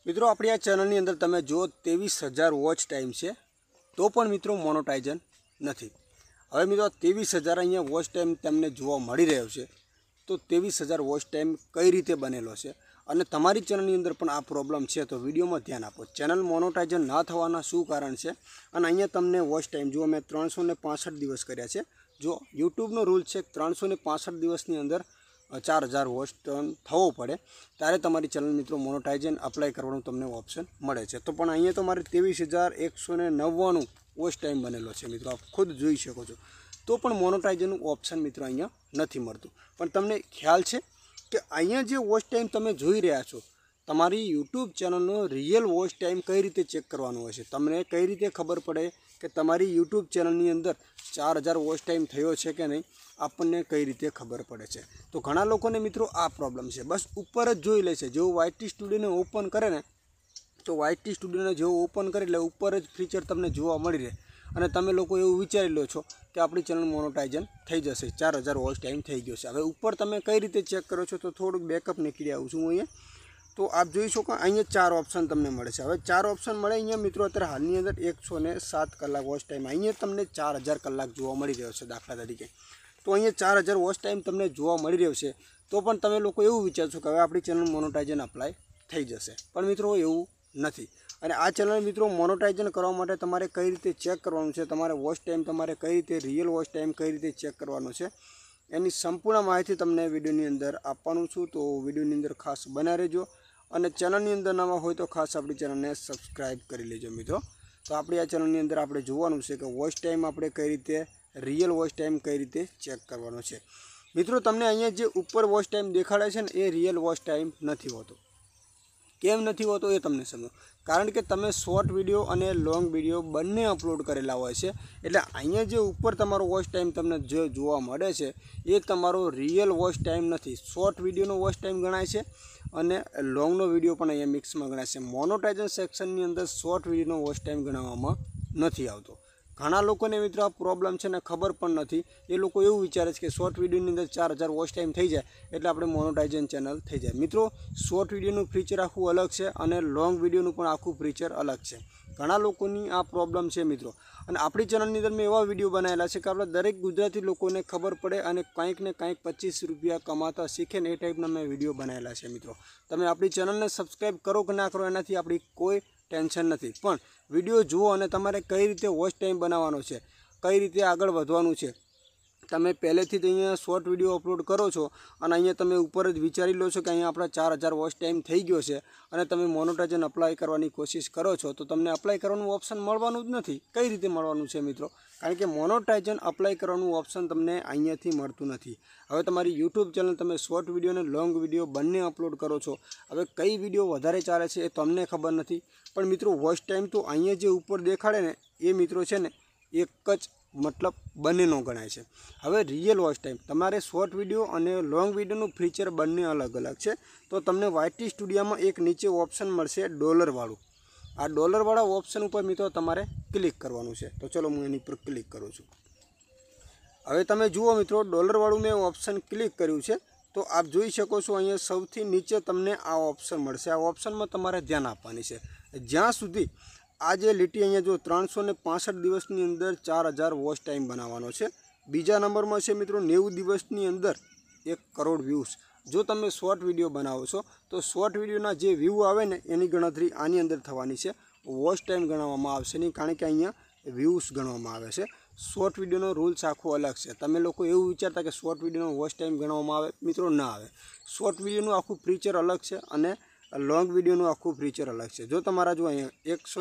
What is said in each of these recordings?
मित्रों अपनी आ चेनल अंदर तमे जो 23,000 वॉच टाइम है तो पण मित्रों मोनोटाइजन नहीं। हवे मित्रों 23,000 अहींया वॉच टाइम तमने जोवा मळी रह्यो छे तो 23,000 वॉच टाइम कई रीते बनेलो छे अने तमारी चेनल अंदर पण आ प्रॉब्लम है तो विडियो में ध्यान आपो। चेनल मोनोटाइजन न थवाना शुं कारण है अने अहींया तमने वॉच टाइम जो मैं 365 दिवस कर्या छे। जो यूट्यूबनो रूल है 365 दिवसनी अंदर 4,000 वॉच टाइम थवो पड़े त्यारे तमारी चेनल मित्रों मोनोटाइजन अप्लाय करवानुं तमने ऑप्शन मळे छे। तो पण अहींया तो मारे 23,199 वॉच टाइम बनेलो छे मित्रों, आप खुद जोई शको छो। तो पण मोनोटाइजन ऑप्शन मित्रों अहींया नथी मळतुं। पण तमने ख्याल छे कि अहींया जे वॉच टाइम तमे जोई रह्या छो तमारी यूट्यूब चेनलनो रियल वॉच टाइम कई रीते चेक करवानो होय छे। तमने कई रीते खबर पड़े कि तमारी यूट्यूब चेनलनी अंदर 4,000 वॉच टाइम थयो छे कि नहीं, आपने कई रीते खबर पड़े छे। तो घणा लोकोने मित्रों आ प्रॉब्लम है, बस ऊपर ज जोई ले छे। जो YT स्टूडियो ने ओपन करे ने तो YT स्टूडियो ने जो ओपन करे એટલે ऊपर ज फीचर तमने जोवा मळी रहे અને તમે લોકો એવું વિચારી લો છો કે આપણી ચેનલ મોનોટાઇઝન થઈ જશે, 4,000 વોચ ટાઈમ થઈ ગયો છે। હવે ઉપર તમે કઈ રીતે ચેક કરો છો તો થોડુંક બેકઅપ નીકળી આવું છું અહીંયા। तो आप જોઈ શકો અહીંયા 4 ऑप्शन તમને મળે છે। હવે 4 ऑप्शन મળે અહીંયા મિત્રો અત્યારે હાલની અંદર 107 કલાક વોચ ટાઈમ અહીંયા તમને 4,000 કલાક જોવા મળી રહ્યો છે દાખલા તરીકે। તો અહીંયા 4,000 વોચ ટાઈમ તમને જોવા મળી રહ્યો છે તો પણ તમે લોકો એવું વિચારશો કે હવે આપણી ચેનલ મોનોટાઇઝન અપ્લાય થઈ જશે, પણ મિત્રો એવું નથી। અને આ ચેનલ મિત્રો મોનોટાઇઝન કરવા માટે તમારે કઈ રીતે ચેક કરવાનું છે, તમારે વોચ ટાઈમ તમારે કઈ રીતે रियल वॉच टाइम कई रीते चेक करवानो छे एनी संपूर्ण माहिती तमने विडियोनी अंदर आपवानुं छुं। तो विडियोनी अंदर खास बना रहेजो અને ચેનલની અંદર નવા હોય તો ખાસ આપણી ચેનલને સબસ્ક્રાઇબ કરી લેજો મિત્રો। તો આપણી આ ચેનલની અંદર આપણે જોવાનું છે કે વોચ ટાઈમ આપણે કઈ રીતે રિયલ વોચ ટાઈમ કઈ રીતે ચેક કરવાનો છે। મિત્રો તમને અહીંયા જે ઉપર વોચ ટાઈમ દેખાડે છે ને એ રિયલ વોચ ટાઈમ નથી હોતો। કેમ નથી હોતો એ તમને સમજો, કારણ કે તમે શોર્ટ વિડીયો અને લોંગ વિડીયો બંને અપલોડ કરેલા હોય છે એટલે અહીંયા જે ઉપર તમારો વોચ ટાઈમ તમને જે જોવા મળે છે એ તમારો રિયલ વોચ ટાઈમ નથી। શોર્ટ વિડીયોનો વોચ ટાઈમ ગણાય છે અને લોંગનો વિડીયો પણ અહીંયા મિક્સમાં ગણાય છે। મોનોટાઇઝન સેક્શનની અંદર શોર્ટ વિડીયોનો વોચ ટાઈમ ગણવામાં નથી આવતો। ઘણા લોકોને મિત્રો આ પ્રોબ્લેમ છે ને ખબર પણ નથી। એ લોકો એવું વિચારે છે કે શોર્ટ વિડીયોની અંદર 4,000 વોચ ટાઈમ થઈ જાય એટલે આપણે મોનોટાઇઝન ચેનલ થઈ જાય। મિત્રો શોર્ટ વિડીયોનું ફીચર આખું અલગ છે અને લોંગ વિડીયોનું પણ આખું ફીચર અલગ છે। ઘણા લોકોની આ પ્રોબ્લેમ છે મિત્રો। અને આપણી ચેનલની અંદર મેં એવા વિડીયો બનાવેલા છે કે આપણે દરેક ગુજરાતી લોકોને ખબર પડે અને કંઈક ને કંઈક 25 રૂપિયા કમાતા શીખે ને એ ટાઈપના મેં વિડીયો બનાવેલા છે મિત્રો। તમે આપણી ચેનલને સબસ્ક્રાઈબ કરો કે ના કરો એનાથી આપણી કોઈ टेन्शन नहीं, पण विडियो जुओ अने तमारे कई रीते वॉच टाइम बनावानो छे, कई रीते आगळ वधवानुं छे। तमे पहलेथी ज अहींया शॉर्ट विडियो अपलोड करो छो अने अहींया तमे उपर ज विचारी लो छो कि अहींया आपणा 4,000 वॉच टाइम थई गयो छे अने तमे मोनोटाइजन अप्लाय करवानी कोशिश करो छो तो तमने अप्लाय करवानुं ऑप्शन मळवानुं ज नथी। कई रीते मळवानुं छे मित्रों, कारण के मोनोटाइजन अप्लाय करवानुं ऑप्शन तमने अहींयाथी मळतुं नथी। हवे तमारी यूट्यूब चेनल तमे शॉर्ट विडियो ने लॉन्ग विडियो बंने अपलोड करो छो, हवे कई विडियो वधारे चाले छे ए तमने खबर नथी। पण मित्रों वॉच टाइम तो अहींया जे उपर देखाड़े ने ए मित्रों छे ने एक ज मतलब बंनेनो गणाय छे। हवे रियल वॉच टाइम तमारे शॉर्ट विडियो अने लॉन्ग विडियोनुं फीचर बंने अलग अलग छे। तो तमने YT स्टूडियो में एक नीचे ऑप्शन मळशे डॉलर वाळुं, आ डॉलर वाळा ऑप्शन पर मित्रों तमारे क्लिक करवानुं छे। तो चलो हूँ एनी पर क्लिक करूँ छुं। हवे तमे जुओ मित्रों डॉलर वाळुं मैं ऑप्शन क्लिक कर्युं छे तो आप जोई शको छो अहींया सौथी नीचे तमने आ ऑप्शन मळशे। आ ऑप्शन में तमारे ध्यान आपवानी छे। ज्यां सुधी आज लीटी अहींया जो 365 दिवसनी अंदर 4,000 वॉच टाइम बनाववानो छे। बीजा नंबर में छे मित्रों 90 दिवसनी अंदर 1 करोड़ व्यूज। जो तमे शॉर्ट विडियो बनावो छो तो शॉर्ट विडियोना जे व्यू आवे ने एनी गणतरी आनी अंदर थवानी छे। वॉच टाइम गणवामां आवशे नहीं, कारण के अहींया व्यूज गणवामां आवे छे। शॉर्ट विडियोनो रूल्स आखो अलग है। तमे लोको एवुं विचारता कि शॉर्ट विडियोनो वॉच टाइम गणवामां आवे, मित्रों ना आवे। शॉर्ट विडियोनुं आखुं फीचर अलग है अने लॉन्ग विडियोनुं आखुं फीचर अलग है। जो तमारा जो अहींया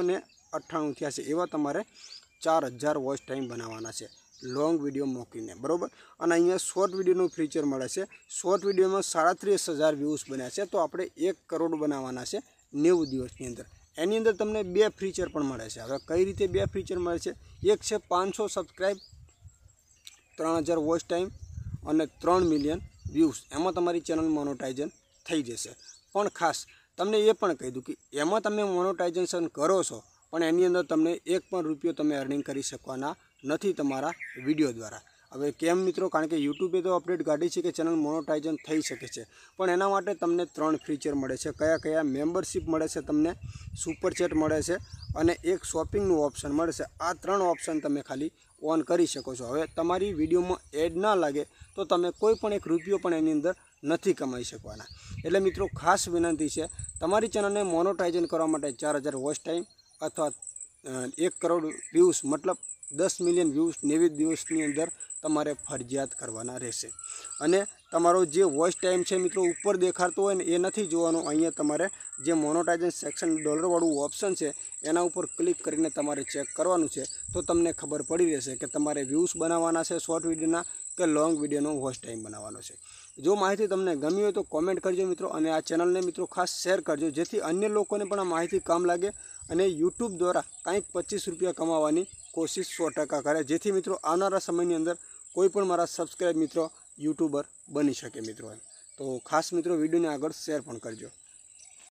198 थया छे एवा तमारे 4,000 वॉच टाइम बनाववाना छे लॉन्ग विडियो मूकीने, बरोबर। अने अहींया शॉर्ट विडियोनुं फीचर मळे छे। शॉर्ट विडियो में 37,000 व्यूज बन्या छे तो आपणे 1 करोड़ बनाववाना छे 90 दिवसनी अंदर। एनी अंदर तमने 2 फीचर पण मळे छे। हवे कई रीते 2 फीचर मळे छे, एक छे 500 सब्सक्राइब, 3,000 वॉच टाइम अने 3 मिलियन व्यूज। एमां तमारी चेनल मोनोटाइजन थई जशे। पण खास तमने ए पण कही दूं कि एमां तमे मोनोटाइजेशन करो छो पण एनी अंदर तमने 1 पण रूपियो तमे अर्निंग करी शकवाना नथी तमारा विडियो द्वारा। હવે કેમ મિત્રો, કારણ કે યુટ્યુબે તો અપડેટ કાઢી છે કે ચેનલ મોનોટાઇઝન થઈ શકે છે, પણ એના માટે તમને 3 ફીચર મળે છે. કયા મેમ્બરશિપ મળે છે, તમને સુપર ચેટ મળે છે અને એક શોપિંગનું ઓપ્શન મળે છે. આ 3 ઓપ્શન તમે ખાલી ઓન કરી શકો છો. હવે તમારી વિડીયોમાં એડ ના લાગે તો તમે કોઈ પણ એક રૂપિયો પણ એની અંદર નથી કમાઈ શકવાના. એટલે મિત્રો ખાસ વિનંતી છે, તમારી ચેનલને મોનોટાઇઝન કરવા માટે 4000 વોચ ટાઈમ અથવા 1 કરોડ વ્યૂઝ મતલબ 10 મિલિયન વ્યૂઝ 90 દિવસની અંદર તમારે ફરજિયાત કરવાના રહેશે. અને તમારો જે વોચ ટાઈમ છે મિત્રો ઉપર દેખાડતો હોય ને એ નથી જોવાનો. અહીંયા તમારે જે મોનોટાઇઝન સેક્શન ડોલરવાળું ઓપ્શન છે એના ઉપર ક્લિક કરીને તમારે ચેક કરવાનું છે, તો તમને ખબર પડી રહેશે કે તમારે વ્યૂઝ બનાવવાના છે શોર્ટ વિડીયોના કે લોંગ વિડીયોનો વોચ ટાઈમ બનાવવાનો છે. જો માહિતી તમને ગમી હોય તો કોમેન્ટ કરજો મિત્રો, અને આ ચેનલને મિત્રો ખાસ શેર કરજો, જેથી અન્ય લોકોને પણ આ માહિતી કામ લાગે અને યુટ્યુબ દ્વારા કંઈક 25 રૂપિયા કમાવાની કોશિશ 100% કરે, જેથી મિત્રો આવનારા સમયની અંદર કોઈ પણ મારા સબસ્ક્રાઈબ મિત્રો યુટ્યુબર બની શકે મિત્રો. તો ખાસ મિત્રો વિડીયોને આગળ શેર પણ કરજો.